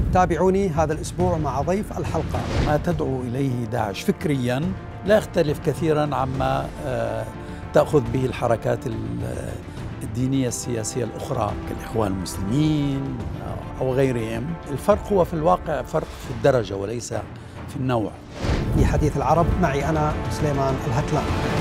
تابعوني هذا الأسبوع مع ضيف الحلقة. ما تدعو إليه داعش فكرياً لا يختلف كثيراً عما تأخذ به الحركات الدينية السياسية الأخرى كالإخوان المسلمين أو غيرهم. الفرق هو في الواقع فرق في الدرجة وليس في النوع. في حديث العرب معي أنا سليمان الهتلان.